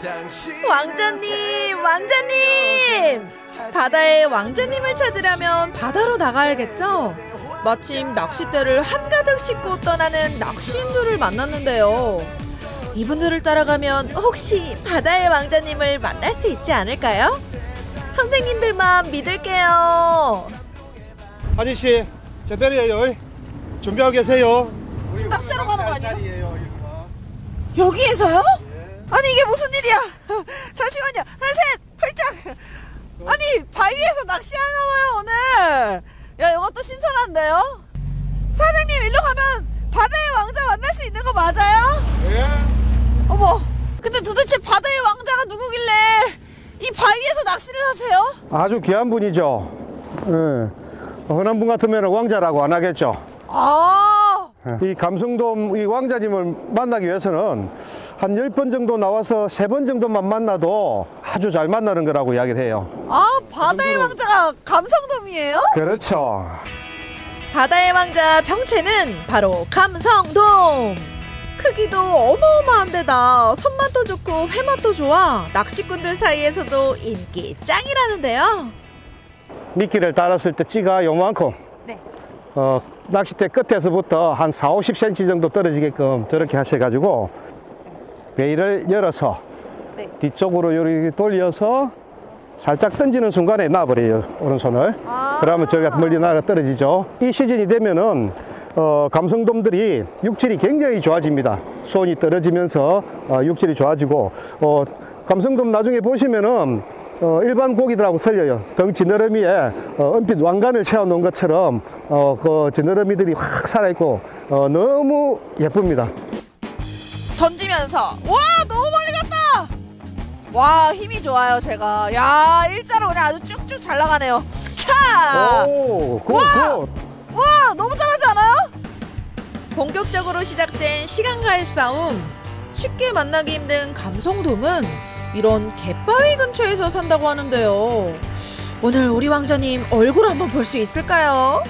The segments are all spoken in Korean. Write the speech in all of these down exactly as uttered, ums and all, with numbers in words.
왕자님, 왕자님! 바다의 왕자님을 찾으려면 바다로 나가야겠죠? 마침 낚싯대를 한가득 싣고 떠나는 낚시인들을 만났는데요. 이분들을 따라가면 혹시 바다의 왕자님을 만날 수 있지 않을까요? 선생님들만 믿을게요. 아저씨, 제대로예요. 준비하고 계세요. 지금 낚시하러 가는 거 아니에요? 여기에서요? 아니 이게 무슨 일이야? 잠시만요. 하나 셋 펄짝. 아니 바위에서 낚시하나봐요 오늘. 야 이것도 신선한데요? 사장님 일로 가면 바다의 왕자 만날 수 있는 거 맞아요? 예. 어머 근데 도대체 바다의 왕자가 누구길래 이 바위에서 낚시를 하세요? 아주 귀한 분이죠. 예. 흔한 분 같으면 왕자라고 안 하겠죠. 아 이 감성돔 이 왕자님을 만나기 위해서는 한 열 번 정도 나와서 세 번 정도만 만나도 아주 잘 만나는 거라고 이야기를 해요. 아 바다의 왕자가 감성돔이에요? 그렇죠. 바다의 왕자 정체는 바로 감성돔. 크기도 어마어마한데다 손맛도 좋고 회맛도 좋아 낚시꾼들 사이에서도 인기 짱이라는데요. 미끼를 달았을 때 찌가 요만큼 네. 어, 낚싯대 끝에서부터 한 사오십 센티미터 정도 떨어지게끔 저렇게 하셔가지고 베일을 열어서 네. 뒤쪽으로 이렇게 돌려서 살짝 던지는 순간에 놔버려요, 오른손을. 아 그러면 저기가 멀리 나가 떨어지죠. 이 시즌이 되면은 어, 감성돔들이 육질이 굉장히 좋아집니다. 손이 떨어지면서 어, 육질이 좋아지고 어, 감성돔 나중에 보시면은 어, 일반 고기들하고 틀려요. 등 지느러미에 어, 은빛 왕관을 채워놓은 것처럼 어, 그 지느러미들이 확 살아있고 어, 너무 예쁩니다. 던지면서 와 너무 멀리 갔다. 와 힘이 좋아요 제가. 야 일자로 그냥 아주 쭉쭉 잘 나가네요. 차! 오, 굿, 와! 굿. 와 너무 잘하지 않아요? 본격적으로 시작된 시간과의 싸움. 쉽게 만나기 힘든 감성돔은 이런 갯바위 근처에서 산다고 하는데요. 오늘 우리 왕자님 얼굴 한번 볼 수 있을까요?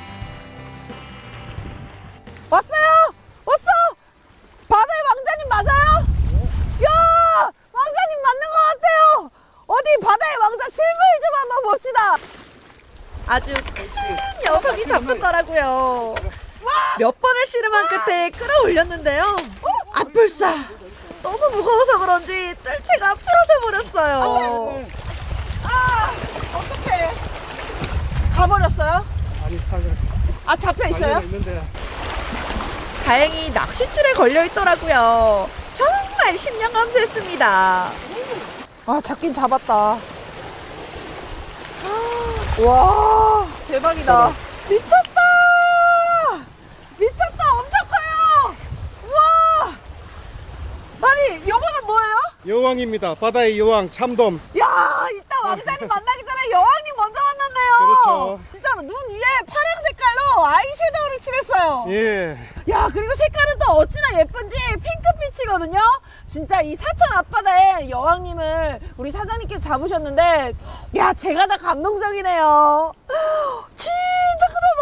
왔어요! 왔어! 바다의 왕자님 맞아요? 야! 왕자님 맞는 것 같아요! 어디 바다의 왕자 실물 좀 한번 봅시다! 아주 큰 녀석이 잡혔더라고요. 몇 번을 씨름한 끝에 끌어올렸는데요. 아뿔싸! 너무 무거워서 그런지 뜰채가 풀어져 버렸어요. 아, 어떡해. 가버렸어요? 아니, 아, 잡혀 있어요? 있는데. 다행히 낚싯줄에 걸려 있더라고요. 정말 십년 감수했습니다. 아, 잡긴 잡았다. 와, 대박이다. 미쳤다! 미쳤다! 엄청 커요! 우와! 아니, 요거는 뭐예요? 여왕입니다. 바다의 여왕 참돔. 야, 이따 왕자님 만나기 전에 여왕님 먼저 만났네요. 그렇죠. 진짜 눈 위에 파란 색깔로 아이섀도우를 칠했어요. 예. 야, 그리고 색깔은 또 어찌나 예쁜지 핑크빛이거든요. 진짜 이 사천 앞바다에 여왕님을 우리 사장님께서 잡으셨는데, 야, 제가 다 감동적이네요. 진짜 크다